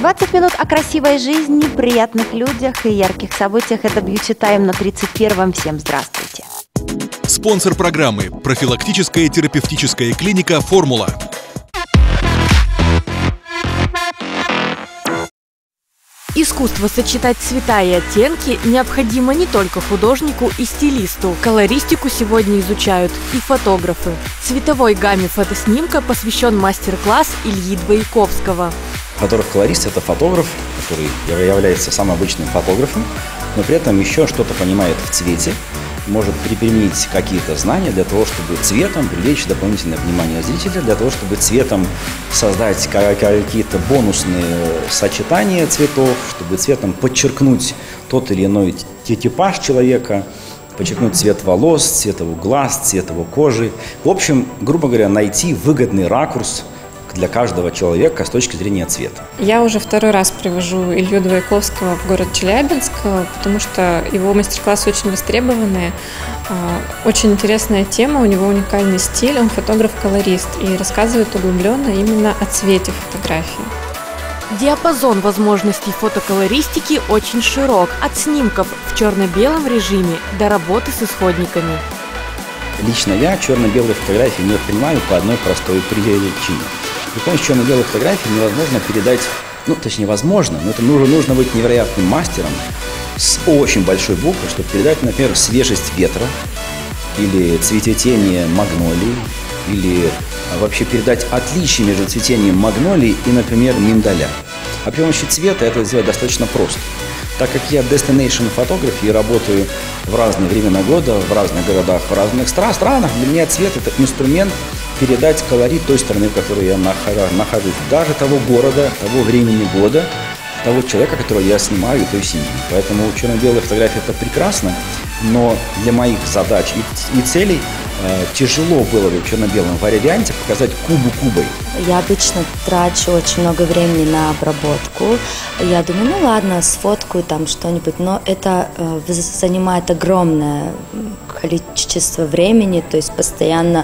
20 минут о красивой жизни, приятных людях и ярких событиях. Это Beauty Time на 31-м. Всем здравствуйте. Спонсор программы – профилактическая терапевтическая клиника «Формула». Искусство сочетать цвета и оттенки необходимо не только художнику и стилисту. Колористику сегодня изучают и фотографы. Цветовой гамме фотоснимка посвящен мастер-класс Ильи Двояковского. Фотограф-колорист – это фотограф, который является самым обычным фотографом, но при этом еще что-то понимает в цвете, может применить какие-то знания для того, чтобы цветом привлечь дополнительное внимание зрителя, для того, чтобы цветом создать какие-то бонусные сочетания цветов, чтобы цветом подчеркнуть тот или иной типаж человека, подчеркнуть цвет волос, цвет его глаз, цвет его кожи. В общем, грубо говоря, найти выгодный ракурс для каждого человека с точки зрения цвета. Я уже второй раз привожу Илью Двояковского в город Челябинск, потому что его мастер-классы очень востребованные. Очень интересная тема, у него уникальный стиль, он фотограф-колорист и рассказывает углубленно именно о цвете фотографии. Диапазон возможностей фотоколористики очень широк, от снимков в черно-белом режиме до работы с исходниками. Лично я черно-белые фотографии не воспринимаю по одной простой причине. При помощи черно-белой фотографии невозможно передать, точнее возможно, но это нужно быть невероятным мастером с очень большой буквы, чтобы передать, например, свежесть ветра или цветотение магнолии, или вообще передать отличие между цветением магнолии и, например, миндаля. А при помощи цвета это сделать достаточно просто. Так как я destination фотограф и работаю в разные времена года, в разных городах, в разных странах, для меня цвет – это инструмент передать колорит той страны, в которой я нахожусь. Даже того города, того времени года, того человека, которого я снимаю, и той семьи. Поэтому черно-белая фотография – это прекрасно, но для моих задач и целей тяжело было бы в черно-белом варианте показать кубу кубой. Я обычно трачу очень много времени на обработку. Я думаю, ладно, сфоткаю там что-нибудь, но это занимает огромное количество времени, то есть постоянно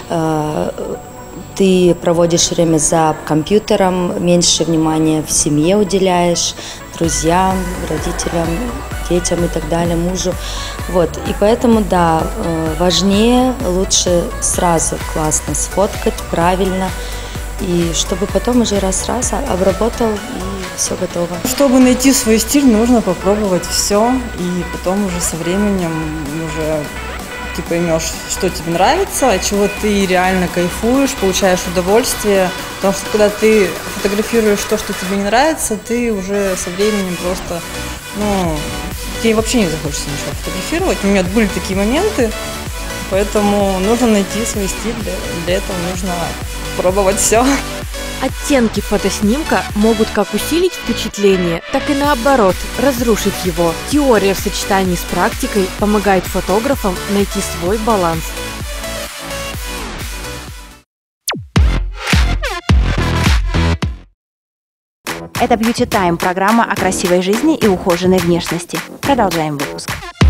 ты проводишь время за компьютером, меньше внимания в семье уделяешь, друзьям, родителям, детям и так далее, мужу. И поэтому, да, важнее, лучше сразу классно сфоткать, правильно, и чтобы потом уже раз-раз обработал, и все готово. Чтобы найти свой стиль, нужно попробовать все, и потом уже со временем уже ты поймешь, что тебе нравится, от чего ты реально кайфуешь, получаешь удовольствие. Потому что когда ты фотографируешь то, что тебе не нравится, ты уже со временем просто, тебе вообще не захочется ничего фотографировать. У меня были такие моменты, поэтому нужно найти свой стиль, для этого нужно пробовать все. Оттенки фотоснимка могут как усилить впечатление, так и наоборот, разрушить его. Теория в сочетании с практикой помогает фотографам найти свой баланс. Это Beauty Time, программа о красивой жизни и ухоженной внешности. Продолжаем выпуск.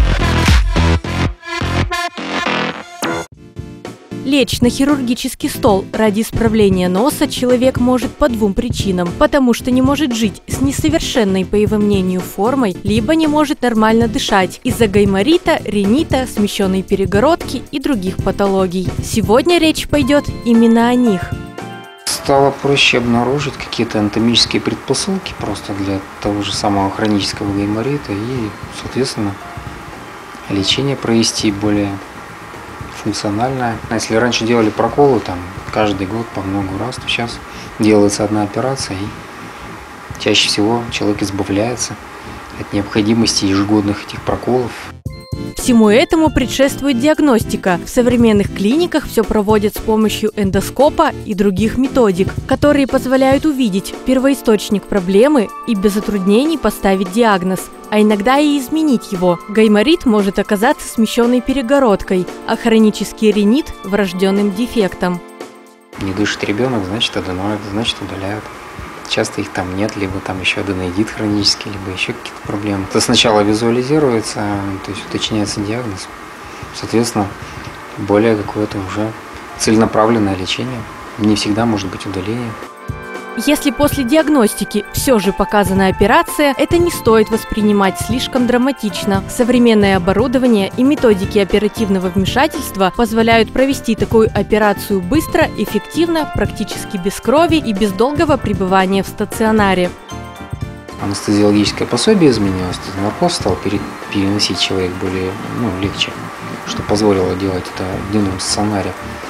Лечь на хирургический стол ради исправления носа человек может по двум причинам. Потому что не может жить с несовершенной, по его мнению, формой, либо не может нормально дышать из-за гайморита, ринита, смещенной перегородки и других патологий. Сегодня речь пойдет именно о них. Стало проще обнаружить какие-то анатомические предпосылки просто для того же самого хронического гайморита и, соответственно, лечение провести более функциональное. Если раньше делали проколы каждый год по много раз, то сейчас делается одна операция и чаще всего человек избавляется от необходимости ежегодных этих проколов. Всему этому предшествует диагностика. В современных клиниках все проводят с помощью эндоскопа и других методик, которые позволяют увидеть первоисточник проблемы и без затруднений поставить диагноз, а иногда и изменить его. Гайморит может оказаться смещенной перегородкой, а хронический ринит – врожденным дефектом. Не дышит ребенок, значит аденоид, значит удаляют. Часто их там нет, либо там еще аденоидит хронический, либо еще какие-то проблемы. Это сначала визуализируется, то есть уточняется диагноз. Соответственно, более какое-то уже целенаправленное лечение. Не всегда может быть удаление. Если после диагностики все же показана операция, это не стоит воспринимать слишком драматично. Современное оборудование и методики оперативного вмешательства позволяют провести такую операцию быстро, эффективно, практически без крови и без долгого пребывания в стационаре. Анестезиологическое пособие изменилось, наркоз стал переносить человек более легче, что позволило делать это в дневном стационаре.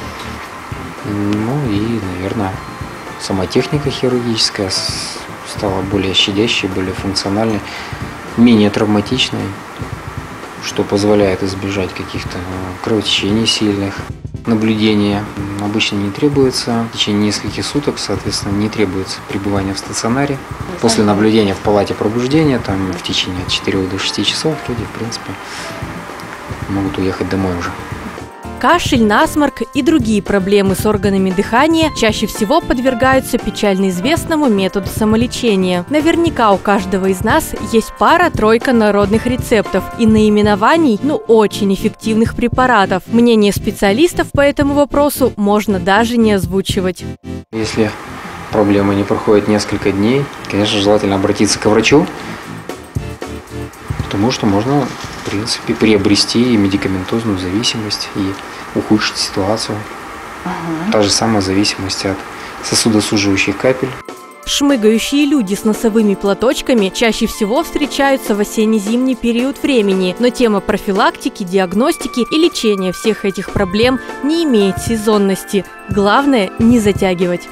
Ну и, наверное, сама техника хирургическая стала более щадящей, более функциональной, менее травматичной, что позволяет избежать каких-то кровотечений сильных. Наблюдение обычно не требуется. В течение нескольких суток, соответственно, не требуется пребывание в стационаре. После наблюдения в палате пробуждения, там в течение от 4 до 6 часов люди, в принципе, могут уехать домой уже. Кашель, насморк и другие проблемы с органами дыхания чаще всего подвергаются печально известному методу самолечения. Наверняка у каждого из нас есть пара-тройка народных рецептов и наименований, очень эффективных препаратов. Мнение специалистов по этому вопросу можно даже не озвучивать. Если проблема не проходит несколько дней, конечно, желательно обратиться к врачу, потому что можно, в принципе, приобрести медикаментозную зависимость и ухудшить ситуацию. Та же самая зависимость от сосудосуживающих капель. Шмыгающие люди с носовыми платочками чаще всего встречаются в осенне-зимний период времени, но тема профилактики, диагностики и лечения всех этих проблем не имеет сезонности. Главное – не затягивать.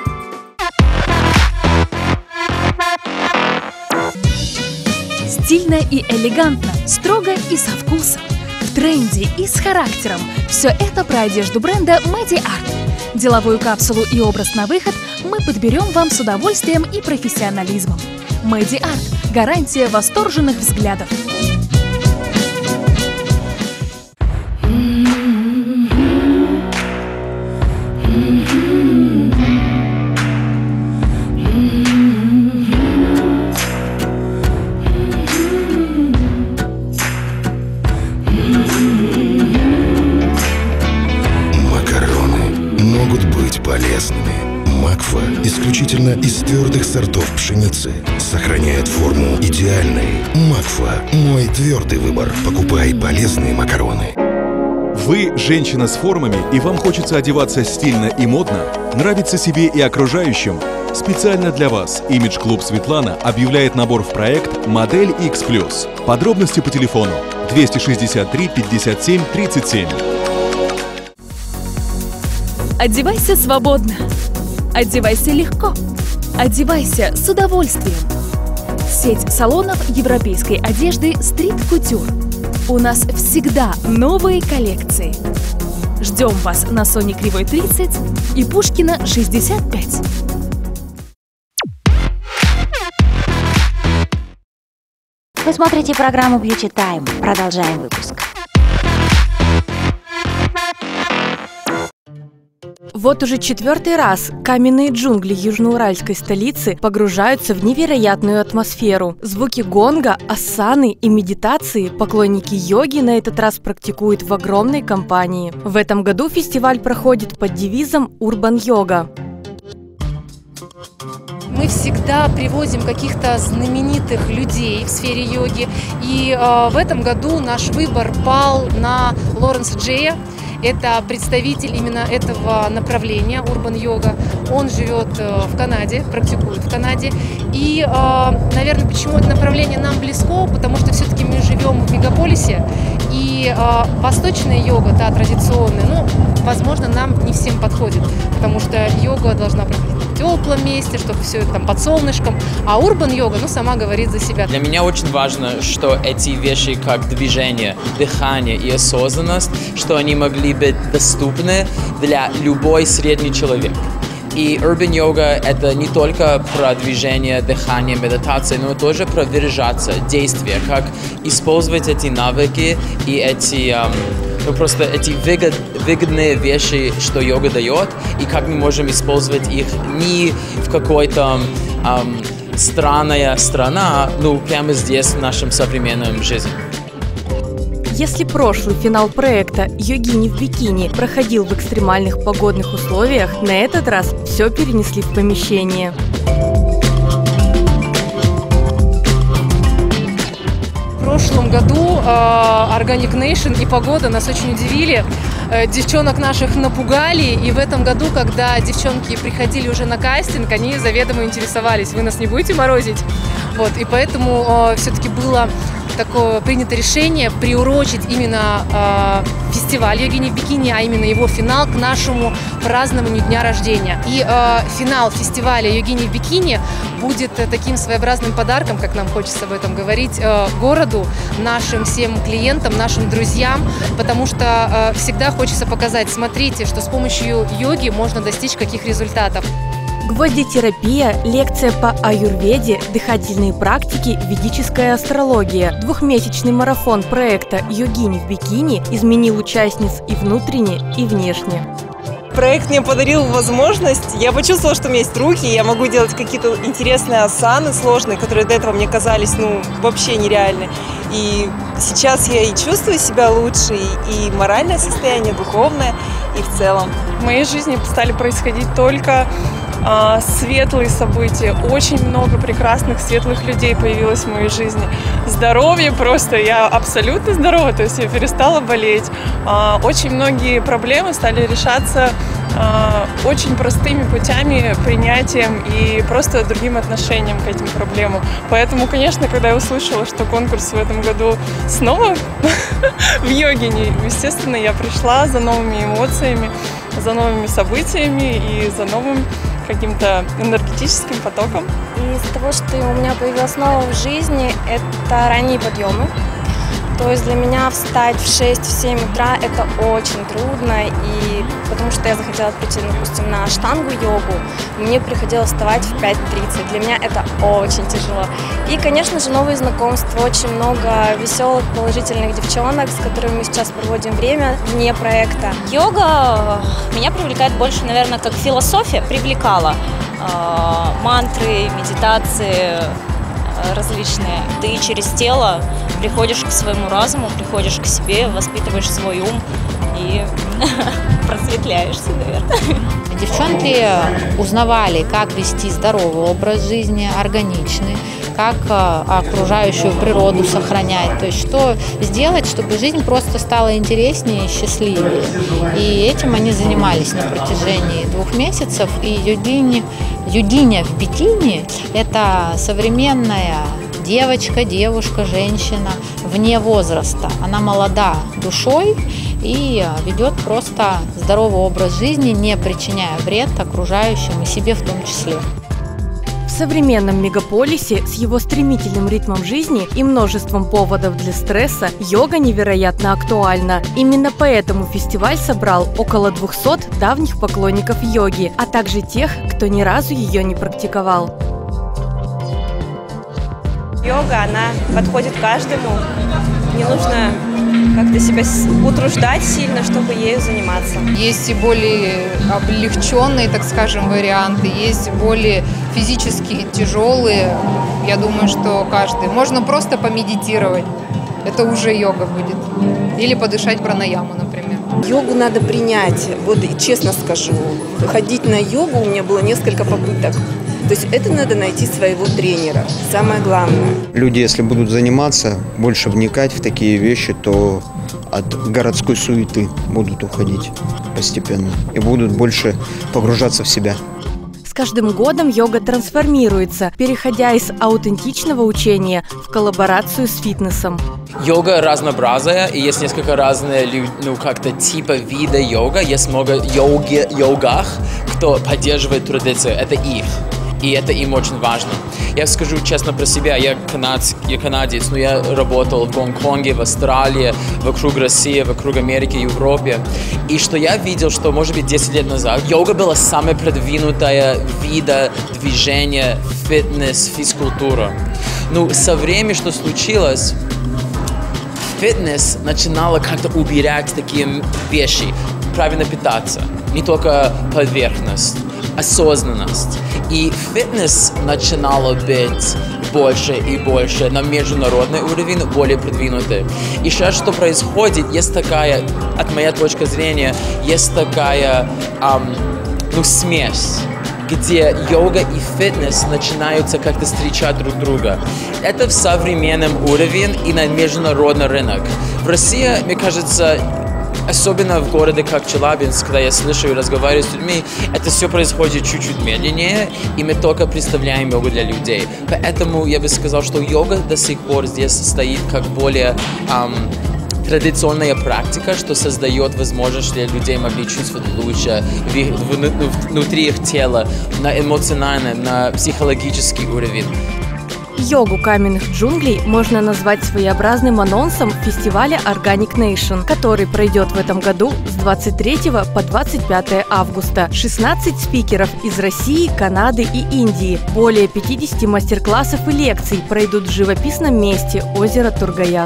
Стильно и элегантно, строго и со вкусом, в тренде и с характером. Все это про одежду бренда Medi Art. Деловую капсулу и образ на выход мы подберем вам с удовольствием и профессионализмом. Medi Art – гарантия восторженных взглядов. Макфа исключительно из твердых сортов пшеницы. Сохраняет форму идеальной. Макфа – мой твердый выбор. Покупай полезные макароны. Вы женщина с формами, и вам хочется одеваться стильно и модно, нравится себе и окружающим? Специально для вас Image Club Светлана объявляет набор в проект «Модель X+». Подробности по телефону 263 57 37. Одевайся свободно. Одевайся легко. Одевайся с удовольствием. Сеть салонов европейской одежды Street Couture. У нас всегда новые коллекции. Ждем вас на Сони Кривой 30 и Пушкина 65. Вы смотрите программу Beauty Time. Продолжаем выпуск. Вот уже 4-й раз каменные джунгли южноуральской столицы погружаются в невероятную атмосферу. Звуки гонга, асаны и медитации поклонники йоги на этот раз практикуют в огромной компании. В этом году фестиваль проходит под девизом «Урбан Йога». Мы всегда привозим каких-то знаменитых людей в сфере йоги. И в этом году наш выбор пал на Лоренса Джея. Это представитель именно этого направления, урбан-йога. Он живет в Канаде, практикует в Канаде. И, наверное, почему это направление нам близко? Потому что все-таки мы живем в мегаполисе. И восточная йога, та традиционная, возможно, нам не всем подходит. Потому что йога должна проходить в теплом месте, чтобы все это там под солнышком. А урбан-йога, сама говорит за себя. Для меня очень важно, что эти вещи, как движение, дыхание и осознанность, что они могли быть доступны для любой средний человек. И Urban Yoga – это не только про движение, дыхание, медитация, но тоже про выражаться, действия, как использовать эти навыки и эти, просто эти выгодные вещи, что йога дает, и как мы можем использовать их не в какой-то странная страна, прямо здесь, в нашем современном жизни. Если прошлый финал проекта «Йогини в бикини» проходил в экстремальных погодных условиях, на этот раз все перенесли в помещение. В прошлом году Organic Nation и погода нас очень удивили. Девчонок наших напугали, и в этом году, когда девчонки приходили уже на кастинг, они заведомо интересовались: вы нас не будете морозить? Вот, и поэтому все-таки было такое принято решение приурочить именно фестиваль «Йогини в бикини», а именно его финал, к нашему празднованию дня рождения. И финал фестиваля «Йогини в бикини» будет таким своеобразным подарком, как нам хочется об этом говорить, городу, нашим всем клиентам, нашим друзьям, потому что всегда хочется показать: смотрите, что с помощью йоги можно достичь каких результатов. Гвоздитерапия, лекция по аюрведе, дыхательные практики, ведическая астрология. Двухмесячный марафон проекта «Йогини в бикини» изменил участниц и внутренне, и внешне. Проект мне подарил возможность, я почувствовала, что у меня есть руки, я могу делать какие-то интересные асаны сложные, которые до этого мне казались, вообще нереальны. И сейчас я и чувствую себя лучше, и моральное состояние, духовное, и в целом. В моей жизни стали происходить только светлые события. Очень много прекрасных, светлых людей появилось в моей жизни. Здоровье просто, я абсолютно здорова, то есть я перестала болеть. Очень многие проблемы стали решаться очень простыми путями, принятием и просто другим отношением к этим проблемам. Поэтому, конечно, когда я услышала, что конкурс в этом году снова в Йогине, естественно, я пришла за новыми эмоциями, за новыми событиями и за новым каким-то энергетическим потоком. Из того, что у меня появилось новое в жизни, это ранние подъемы. То есть для меня встать в 6-7 утра это очень трудно, и потому что я захотела прийти, допустим, на штангу-йогу, мне приходилось вставать в 5:30. Для меня это очень тяжело. И, конечно же, новые знакомства, очень много веселых, положительных девчонок, с которыми мы сейчас проводим время вне проекта. Йога меня привлекает больше, наверное, как философия привлекала. Мантры, медитации различные. Ты через тело приходишь к своему разуму, приходишь к себе, воспитываешь свой ум и просветляешься, наверное. Девчонки узнавали, как вести здоровый образ жизни, органичный, как окружающую природу сохранять, то есть что сделать, чтобы жизнь просто стала интереснее и счастливее. И этим они занимались на протяжении 2 месяцев. И йогиня в бикини – это современная девочка, женщина вне возраста. Она молода душой и ведет просто здоровый образ жизни, не причиняя вред окружающим и себе в том числе. В современном мегаполисе с его стремительным ритмом жизни и множеством поводов для стресса йога невероятно актуальна. Именно поэтому фестиваль собрал около 200 давних поклонников йоги, а также тех, кто ни разу ее не практиковал. Йога, она подходит каждому. Не нужно как-то себя утруждать сильно, чтобы ею заниматься. Есть и более облегченные, так скажем, варианты, есть более физически тяжелые. Я думаю, что каждый. Можно просто помедитировать. Это уже йога будет. Или подышать пранаяму, например. Йогу надо принять. Вот честно скажу, ходить на йогу у меня было несколько попыток. То есть это надо найти своего тренера, самое главное. Люди, если будут заниматься, больше вникать в такие вещи, то от городской суеты будут уходить постепенно и будут больше погружаться в себя. С каждым годом йога трансформируется, переходя из аутентичного учения в коллаборацию с фитнесом. Йога разнообразная, и есть несколько разных, как-то типа вида йога. Есть много йогах, кто поддерживает традицию. Это их. И это им очень важно. Я скажу честно про себя, я канадец, но я работал в Гонконге, в Австралии, вокруг России, вокруг Америки, Европе. И что я видел, что, может быть, 10 лет назад йога была самая продвинутая вида движения, фитнес, физкультура. Но со временем, что случилось, фитнес начинала как-то убирать такие вещи. Правильно питаться, не только поверхность, осознанность. И фитнес начинало быть больше и больше на международный уровень, более продвинутый. И сейчас что происходит, есть такая, от моей точки зрения, есть такая смесь, где йога и фитнес начинаются как-то встречать друг друга. Это в современном уровне и на международный рынок. В России, мне кажется, особенно в городе как Челябинск, когда я слышу и разговариваю с людьми, это все происходит чуть-чуть медленнее, и мы только представляем йогу для людей. Поэтому я бы сказал, что йога до сих пор здесь стоит как более традиционная практика, что создает возможность для людей могли чувствовать лучше внутри их тела, на эмоциональный, на психологический уровень. Йогу каменных джунглей можно назвать своеобразным анонсом фестиваля Organic Nation, который пройдет в этом году с 23 по 25 августа. 16 спикеров из России, Канады и Индии. Более 50 мастер-классов и лекций пройдут в живописном месте озера Тургаяк.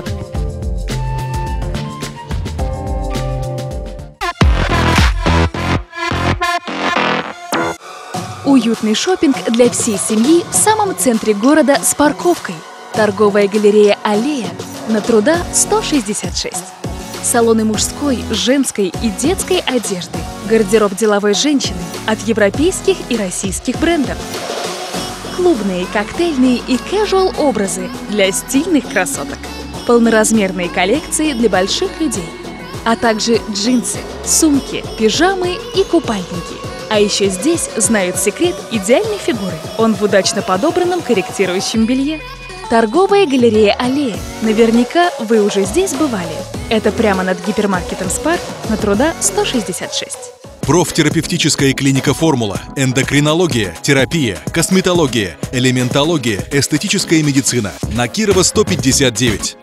Уютный шопинг для всей семьи в самом центре города с парковкой. Торговая галерея «Аллея» на Труда 166. Салоны мужской, женской и детской одежды. Гардероб деловой женщины от европейских и российских брендов. Клубные, коктейльные и casual образы для стильных красоток. Полноразмерные коллекции для больших людей. А также джинсы, сумки, пижамы и купальники. А еще здесь знают секрет идеальной фигуры. Он в удачно подобранном корректирующем белье. Торговая галерея «Аллея». Наверняка вы уже здесь бывали. Это прямо над гипермаркетом «Спар» на Труда 166. Профтерапевтическая клиника «Формула», эндокринология, терапия, косметология, элементология, эстетическая медицина. На Кирова 159.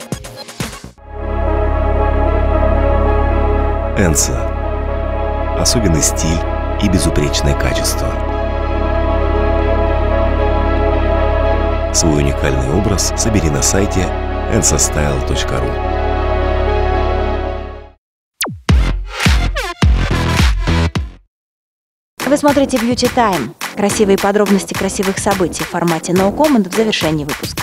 Энса. Особенный стиль и безупречное качество. Свой уникальный образ собери на сайте ensastyle.ru. Вы смотрите Beauty Time. Красивые подробности красивых событий в формате No Comment в завершении выпуска.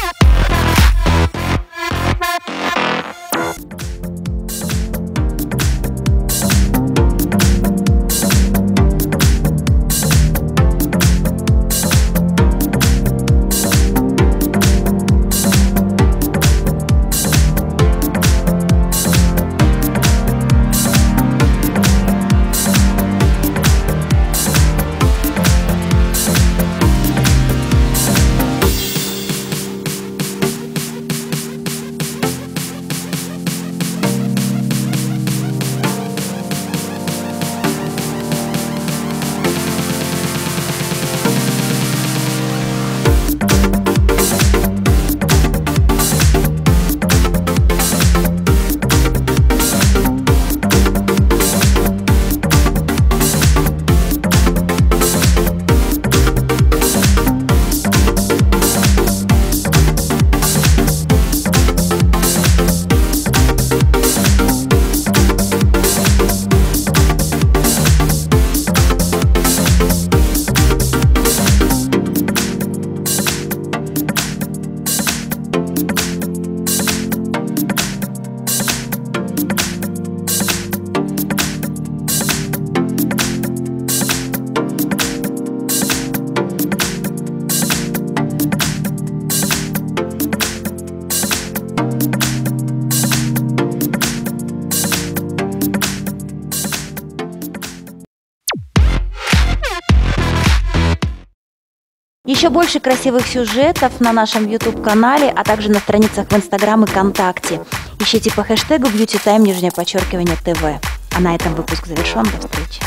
Еще больше красивых сюжетов на нашем YouTube-канале, а также на страницах в Instagram и ВКонтакте. Ищите по хэштегу BeautyTime_TV. А на этом выпуск завершен. До встречи.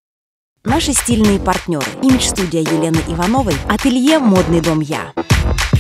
Наши стильные партнеры. Имидж-студия Елены Ивановой. Ателье «Модный дом Я».